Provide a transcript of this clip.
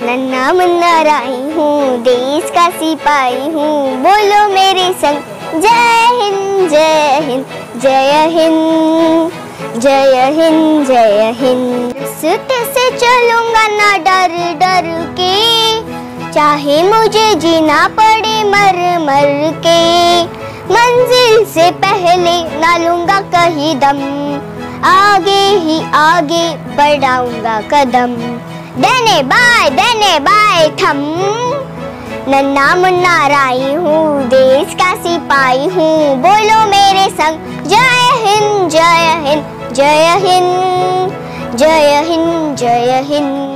नन्हा मुन्ना राही हूँ, देश का सिपाही हूँ, बोलो मेरे संग जय हिंद जय हिंद जय हिंद जय हिंद जय हिंद। रास्ते से चलूंगा ना डर डर के, चाहे मुझे जीना पड़े मर मर के, मंजिल से पहले ना लूंगा कहीं दम, आगे ही आगे बढ़ाऊंगा कदम, देने बाय थम। नन्हा मुन्ना राही हूँ, देश का सिपाही हूँ, बोलो मेरे संग जय हिंद जय हिंद जय हिंद जय हिंद जय हिंद।